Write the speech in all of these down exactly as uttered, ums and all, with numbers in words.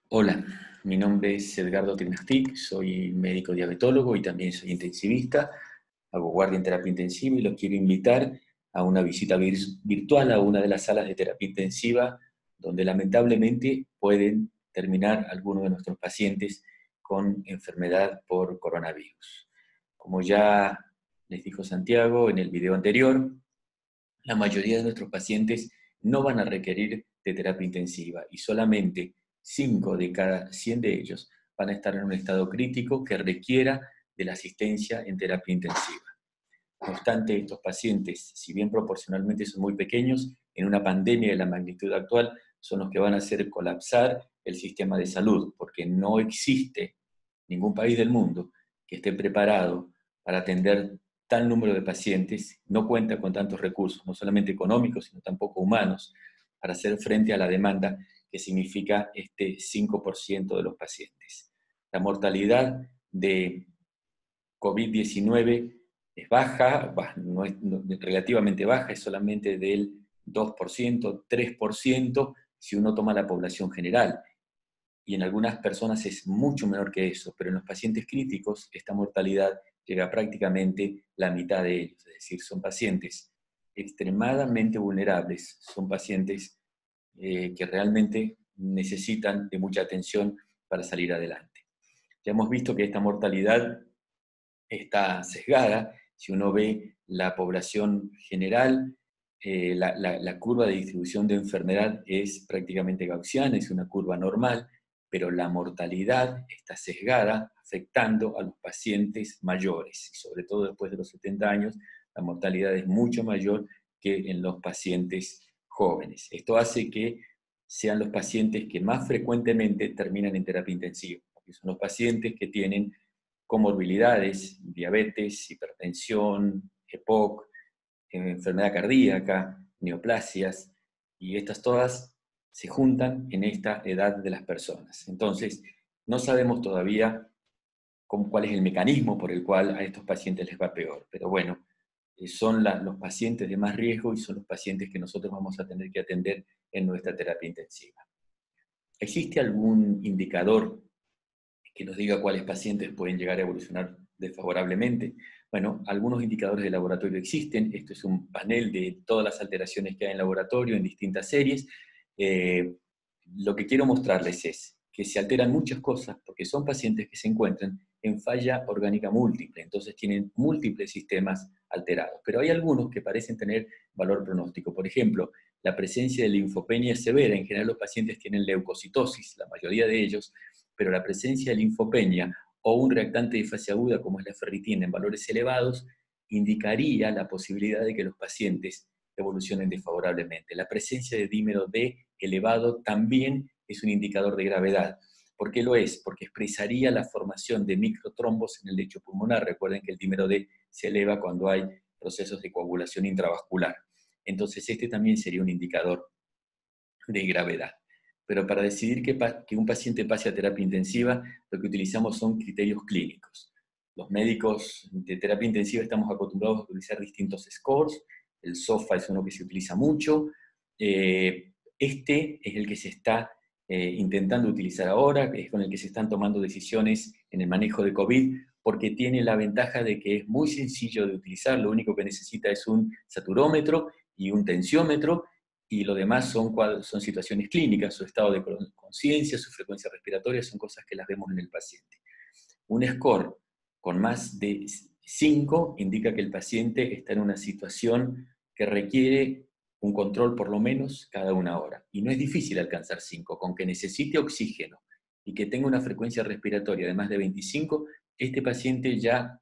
Hola, mi nombre es Edgardo Trinastic, soy médico diabetólogo y también soy intensivista. Hago guardia en terapia intensiva y los quiero invitar a una visita vir- virtual a una de las salas de terapia intensiva donde lamentablemente pueden terminar algunos de nuestros pacientes con enfermedad por coronavirus. Como ya les dijo Santiago en el video anterior, la mayoría de nuestros pacientes no van a requerir de terapia intensiva y solamente cinco de cada cien de ellos van a estar en un estado crítico que requiera de la asistencia en terapia intensiva. No obstante, estos pacientes, si bien proporcionalmente son muy pequeños, en una pandemia de la magnitud actual, son los que van a hacer colapsar el sistema de salud, porque no existe ningún país del mundo que esté preparado para atender tal número de pacientes, no cuenta con tantos recursos, no solamente económicos, sino tampoco humanos, para hacer frente a la demanda que significa este cinco por ciento de los pacientes. La mortalidad de COVID diecinueve es baja, no es no, relativamente baja, es solamente del dos por ciento, tres por ciento si uno toma la población general. Y en algunas personas es mucho menor que eso, pero en los pacientes críticos esta mortalidad llega a prácticamente la mitad de ellos, es decir, son pacientes extremadamente vulnerables, son pacientes eh, que realmente necesitan de mucha atención para salir adelante. Ya hemos visto que esta mortalidad está sesgada. Si uno ve la población general, eh, la, la, la curva de distribución de enfermedad es prácticamente gaussiana, es una curva normal, pero la mortalidad está sesgada, afectando a los pacientes mayores, y sobre todo después de los setenta años, la mortalidad es mucho mayor que en los pacientes jóvenes. Esto hace que sean los pacientes que más frecuentemente terminan en terapia intensiva, porque son los pacientes que tienen comorbilidades, diabetes, hipertensión, EPOC, enfermedad cardíaca, neoplasias, y estas todas se juntan en esta edad de las personas. Entonces, no sabemos todavía cómo, cuál es el mecanismo por el cual a estos pacientes les va peor, pero bueno, eh, son la, los pacientes de más riesgo y son los pacientes que nosotros vamos a tener que atender en nuestra terapia intensiva. ¿Existe algún indicador que nos diga cuáles pacientes pueden llegar a evolucionar desfavorablemente? Bueno, algunos indicadores de laboratorio existen. Esto es un panel de todas las alteraciones que hay en laboratorio en distintas series. Eh, lo que quiero mostrarles es que se alteran muchas cosas porque son pacientes que se encuentran en falla orgánica múltiple, entonces tienen múltiples sistemas alterados. Pero hay algunos que parecen tener valor pronóstico. Por ejemplo, la presencia de linfopenia severa. En general los pacientes tienen leucocitosis, la mayoría de ellos, pero la presencia de linfopenia o un reactante de fase aguda como es la ferritina en valores elevados indicaría la posibilidad de que los pacientes evolucionen desfavorablemente. La presencia de dímero D elevado también es un indicador de gravedad. ¿Por qué lo es? Porque expresaría la formación de microtrombos en el lecho pulmonar. Recuerden que el dímero D se eleva cuando hay procesos de coagulación intravascular. Entonces este también sería un indicador de gravedad. Pero para decidir que, que un paciente pase a terapia intensiva, lo que utilizamos son criterios clínicos. Los médicos de terapia intensiva estamos acostumbrados a utilizar distintos scores. El SOFA es uno que se utiliza mucho. Eh, este es el que se está eh, intentando utilizar ahora, es con el que se están tomando decisiones en el manejo de COVID, porque tiene la ventaja de que es muy sencillo de utilizar. Lo único que necesita es un saturómetro y un tensiómetro, y lo demás son, son situaciones clínicas, su estado de conciencia, su frecuencia respiratoria, son cosas que las vemos en el paciente. Un score con más de cinco indica que el paciente está en una situación que requiere un control por lo menos cada una hora. Y no es difícil alcanzar cinco, con que necesite oxígeno y que tenga una frecuencia respiratoria de más de veinticinco, este paciente ya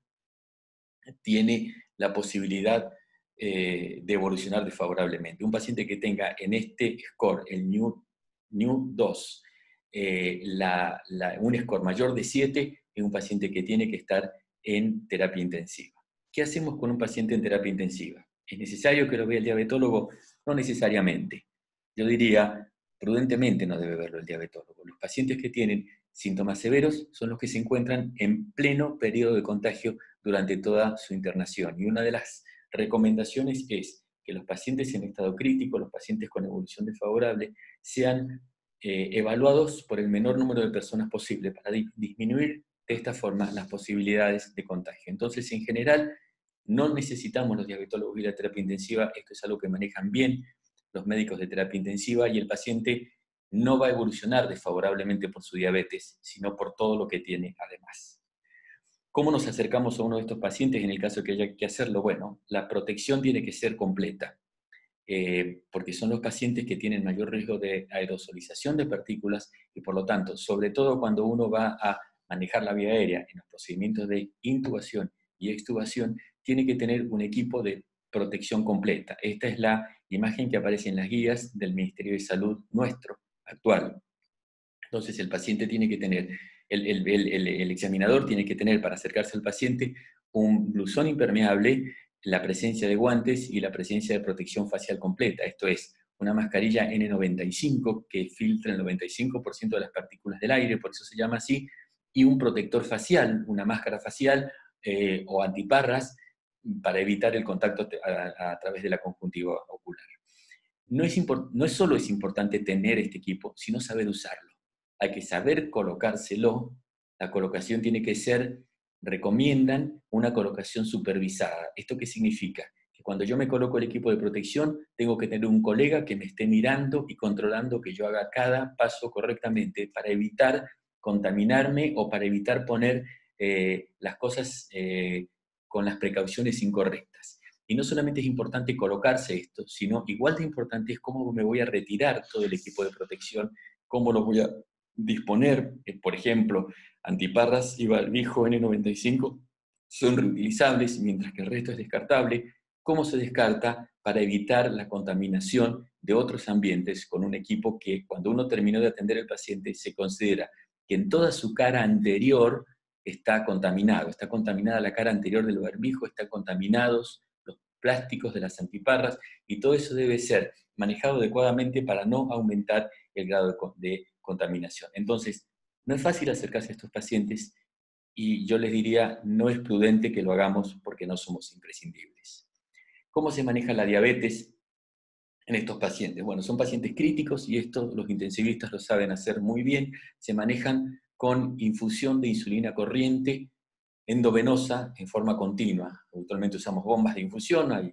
tiene la posibilidad eh, de evolucionar desfavorablemente. Un paciente que tenga en este score, el New, New dos, eh, la, la, un score mayor de siete, es un paciente que tiene que estar en terapia intensiva. ¿Qué hacemos con un paciente en terapia intensiva? ¿Es necesario que lo vea el diabetólogo? No necesariamente. Yo diría, prudentemente no debe verlo el diabetólogo. Los pacientes que tienen síntomas severos son los que se encuentran en pleno periodo de contagio durante toda su internación. Y una de las recomendaciones es que los pacientes en estado crítico, los pacientes con evolución desfavorable, sean eh, evaluados por el menor número de personas posible para di disminuir de esta forma las posibilidades de contagio. Entonces, en general, no necesitamos los diabetólogos y la terapia intensiva, esto es algo que manejan bien los médicos de terapia intensiva, y el paciente no va a evolucionar desfavorablemente por su diabetes, sino por todo lo que tiene además. ¿Cómo nos acercamos a uno de estos pacientes en el caso de que haya que hacerlo? Bueno, la protección tiene que ser completa, eh, porque son los pacientes que tienen mayor riesgo de aerosolización de partículas y por lo tanto, sobre todo cuando uno va a manejar la vía aérea en los procedimientos de intubación y extubación, tiene que tener un equipo de protección completa. Esta es la imagen que aparece en las guías del Ministerio de Salud nuestro, actual. Entonces el paciente tiene que tener, el, el, el, el examinador tiene que tener para acercarse al paciente un blusón impermeable, la presencia de guantes y la presencia de protección facial completa. Esto es, una mascarilla N noventa y cinco que filtra el noventa y cinco por ciento de las partículas del aire, por eso se llama así, y un protector facial, una máscara facial eh, o antiparras para evitar el contacto a, a través de la conjuntiva ocular. No es, no es solo es importante tener este equipo, sino saber usarlo. Hay que saber colocárselo. La colocación tiene que ser, recomiendan una colocación supervisada. ¿Esto qué significa? Que cuando yo me coloco el equipo de protección, tengo que tener un colega que me esté mirando y controlando que yo haga cada paso correctamente para evitar contaminarme o para evitar poner eh, las cosas eh, con las precauciones incorrectas. Y no solamente es importante colocarse esto, sino igual de importante es cómo me voy a retirar todo el equipo de protección, cómo lo voy a disponer. Por ejemplo, antiparras y barbijo N noventa y cinco son reutilizables, mientras que el resto es descartable. ¿Cómo se descarta? Para evitar la contaminación de otros ambientes con un equipo que, cuando uno terminó de atender al paciente, se considera que en toda su cara anterior está contaminado. Está contaminada la cara anterior del barbijo, están contaminados los plásticos de las antiparras, y todo eso debe ser manejado adecuadamente para no aumentar el grado de, de contaminación. Entonces, no es fácil acercarse a estos pacientes y yo les diría, no es prudente que lo hagamos porque no somos imprescindibles. ¿Cómo se maneja la diabetes en estos pacientes? Bueno, son pacientes críticos y esto los intensivistas lo saben hacer muy bien. Se manejan con infusión de insulina corriente endovenosa en forma continua. Habitualmente usamos bombas de infusión, hay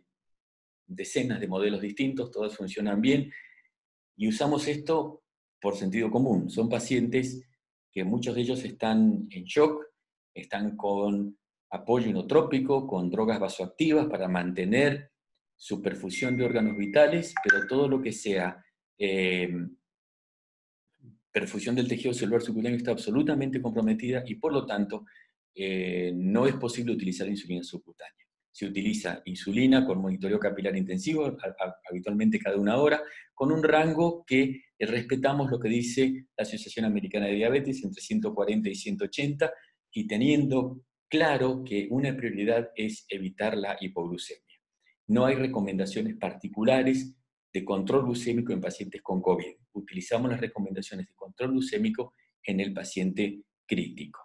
decenas de modelos distintos, todos funcionan bien, y usamos esto por sentido común. Son pacientes que muchos de ellos están en shock, están con apoyo inotrópico, con drogas vasoactivas para mantener su perfusión de órganos vitales, pero todo lo que sea eh, perfusión del tejido celular subcutáneo está absolutamente comprometida y por lo tanto eh, no es posible utilizar insulina subcutánea. Se utiliza insulina con monitoreo capilar intensivo, a, a, habitualmente cada una hora, con un rango que eh, respetamos lo que dice la Asociación Americana de Diabetes, entre ciento cuarenta y ciento ochenta, y teniendo claro que una prioridad es evitar la hipoglucemia. No hay recomendaciones particulares de control glucémico en pacientes con COVID. Utilizamos las recomendaciones de control glucémico en el paciente crítico.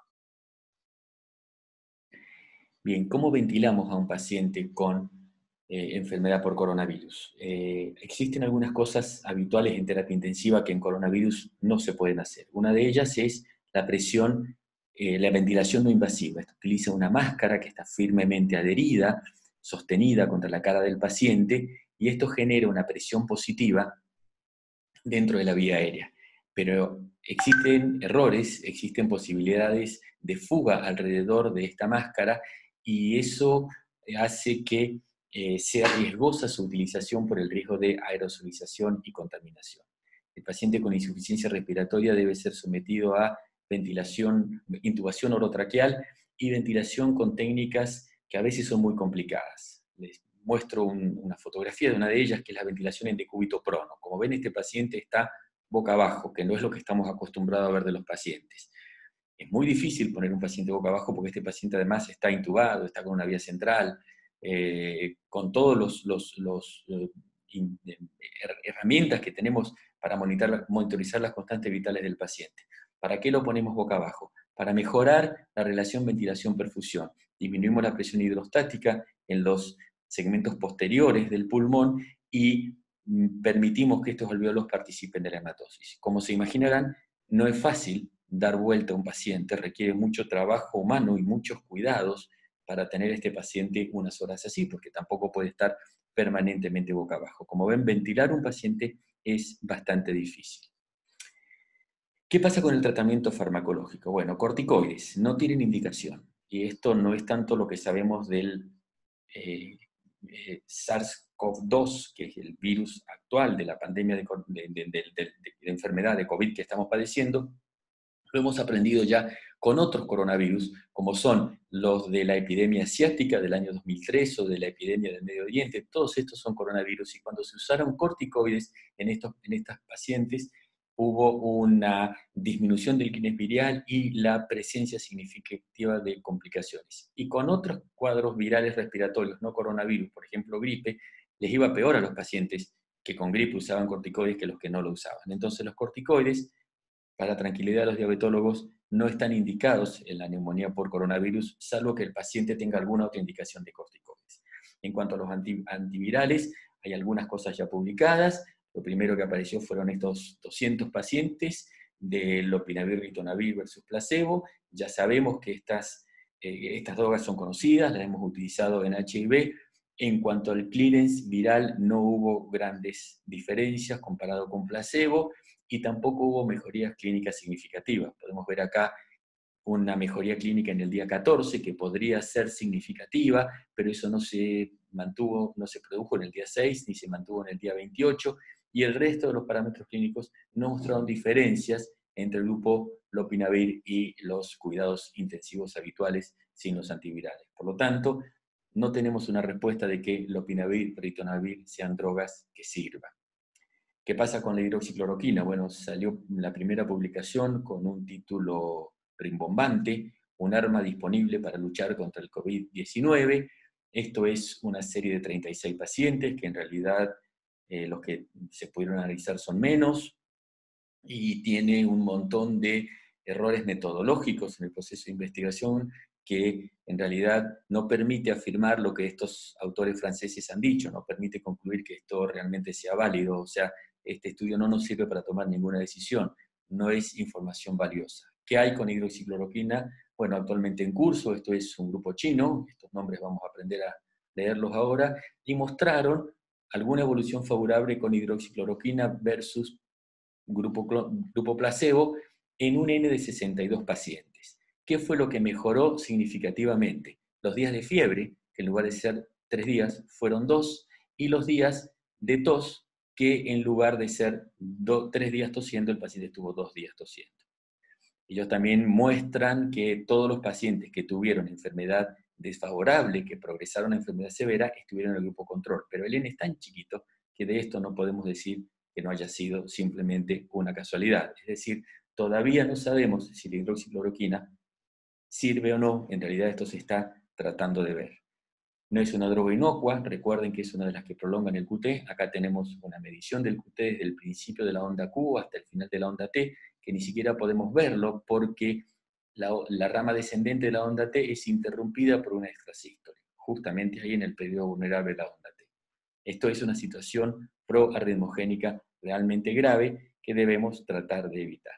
Bien, ¿cómo ventilamos a un paciente con eh, enfermedad por coronavirus? Eh, existen algunas cosas habituales en terapia intensiva que en coronavirus no se pueden hacer. Una de ellas es la presión, eh, la ventilación no invasiva. Esto utiliza una máscara que está firmemente adherida, sostenida contra la cara del paciente, y esto genera una presión positiva dentro de la vía aérea. Pero existen errores, existen posibilidades de fuga alrededor de esta máscara, y eso hace que eh, sea riesgosa su utilización por el riesgo de aerosolización y contaminación. El paciente con insuficiencia respiratoria debe ser sometido a ventilación, intubación orotraqueal y ventilación con técnicas que a veces son muy complicadas. Les muestro un, una fotografía de una de ellas, que es la ventilación en decúbito prono. Como ven, este paciente está boca abajo, que no es lo que estamos acostumbrados a ver de los pacientes. Es muy difícil poner un paciente boca abajo porque este paciente además está intubado, está con una vía central, eh, con todas los, los, los eh, herramientas que tenemos para monitorizar, monitorizar las constantes vitales del paciente. ¿Para qué lo ponemos boca abajo? Para mejorar la relación ventilación-perfusión. Disminuimos la presión hidrostática en los segmentos posteriores del pulmón y permitimos que estos alvéolos participen de la hematosis. Como se imaginarán, no es fácil dar vuelta a un paciente, requiere mucho trabajo humano y muchos cuidados para tener a este paciente unas horas así, porque tampoco puede estar permanentemente boca abajo. Como ven, ventilar un paciente es bastante difícil. ¿Qué pasa con el tratamiento farmacológico? Bueno, corticoides no tienen indicación, y esto no es tanto lo que sabemos del eh, eh, SARS-CoV dos, que es el virus actual de la pandemia de, de, de, de, de, de enfermedad de COVID que estamos padeciendo. Lo hemos aprendido ya con otros coronavirus, como son los de la epidemia asiática del año dos mil tres o de la epidemia del Medio Oriente. Todos estos son coronavirus, y cuando se usaron corticoides en, estos, en estas pacientes, hubo una disminución del kines viral y la presencia significativa de complicaciones. Y con otros cuadros virales respiratorios, no coronavirus, por ejemplo gripe, les iba peor a los pacientes que con gripe usaban corticoides que los que no lo usaban. Entonces los corticoides, para tranquilidad de los diabetólogos, no están indicados en la neumonía por coronavirus, salvo que el paciente tenga alguna otra indicación de corticoides. En cuanto a los anti, antivirales, hay algunas cosas ya publicadas. Lo primero que apareció fueron estos doscientos pacientes de lopinavir, ritonavir versus placebo. Ya sabemos que estas, eh, estas drogas son conocidas, las hemos utilizado en H I V. En cuanto al clearance viral, no hubo grandes diferencias comparado con placebo, y tampoco hubo mejorías clínicas significativas. Podemos ver acá una mejoría clínica en el día catorce, que podría ser significativa, pero eso no se mantuvo, no se produjo en el día seis, ni se mantuvo en el día veintiocho, y el resto de los parámetros clínicos no mostraron diferencias entre el grupo lopinavir y los cuidados intensivos habituales sin los antivirales. Por lo tanto, no tenemos una respuesta de que lopinavir, ritonavir sean drogas que sirvan. ¿Qué pasa con la hidroxicloroquina? Bueno, salió la primera publicación con un título rimbombante: un arma disponible para luchar contra el COVID diecinueve. Esto es una serie de treinta y seis pacientes, que en realidad eh, los que se pudieron analizar son menos, y tiene un montón de errores metodológicos en el proceso de investigación que en realidad no permite afirmar lo que estos autores franceses han dicho, no permite concluir que esto realmente sea válido. O sea, este estudio no nos sirve para tomar ninguna decisión, no es información valiosa. ¿Qué hay con hidroxicloroquina? Bueno, actualmente en curso, esto es un grupo chino, estos nombres vamos a aprender a leerlos ahora, y mostraron alguna evolución favorable con hidroxicloroquina versus grupo, grupo placebo en un N de sesenta y dos pacientes. ¿Qué fue lo que mejoró significativamente? Los días de fiebre, que en lugar de ser tres días, fueron dos, y los días de tos, que en lugar de ser do, tres días tosiendo, el paciente estuvo dos días tosiendo. Ellos también muestran que todos los pacientes que tuvieron enfermedad desfavorable, que progresaron a enfermedad severa, estuvieron en el grupo control. Pero el N es tan chiquito que de esto no podemos decir que no haya sido simplemente una casualidad. Es decir, todavía no sabemos si la hidroxicloroquina sirve o no. En realidad esto se está tratando de ver. No es una droga inocua, recuerden que es una de las que prolongan el Q T. Acá tenemos una medición del Q T desde el principio de la onda Q hasta el final de la onda T, que ni siquiera podemos verlo porque la, la rama descendente de la onda T es interrumpida por una extrasístole, justamente ahí en el periodo vulnerable de la onda T. Esto es una situación proarritmogénica realmente grave que debemos tratar de evitar.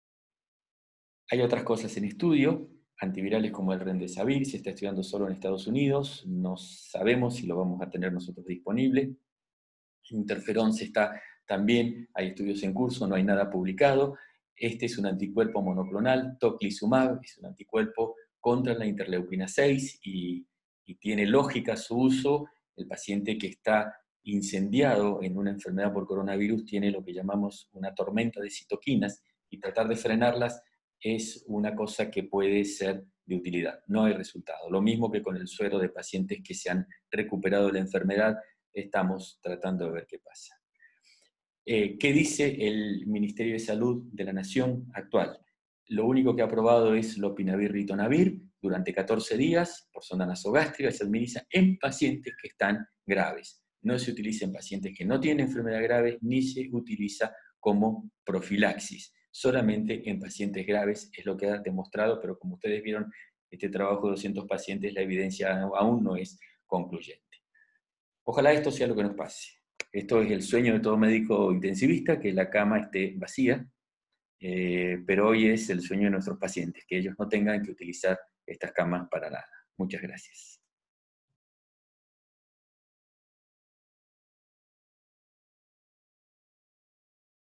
Hay otras cosas en estudio. Antivirales como el Remdesivir se está estudiando solo en Estados Unidos, no sabemos si lo vamos a tener nosotros disponible. Interferón se está también, hay estudios en curso, no hay nada publicado. Este es un anticuerpo monoclonal, tocilizumab, es un anticuerpo contra la interleuquina seis, y, y tiene lógica su uso. El paciente que está incendiado en una enfermedad por coronavirus tiene lo que llamamos una tormenta de citoquinas, y tratar de frenarlas es una cosa que puede ser de utilidad. No hay resultado. Lo mismo que con el suero de pacientes que se han recuperado de la enfermedad, estamos tratando de ver qué pasa. Eh, ¿Qué dice el Ministerio de Salud de la Nación actual? Lo único que ha aprobado es lopinavir, ritonavir durante catorce días por sonda nasogástrica, se administra en pacientes que están graves. No se utiliza en pacientes que no tienen enfermedad grave, ni se utiliza como profilaxis. Solamente en pacientes graves es lo que ha demostrado, pero como ustedes vieron, este trabajo de doscientos pacientes, la evidencia aún no es concluyente. Ojalá esto sea lo que nos pase. Esto es el sueño de todo médico intensivista, que la cama esté vacía, eh, pero hoy es el sueño de nuestros pacientes, que ellos no tengan que utilizar estas camas para nada. Muchas gracias.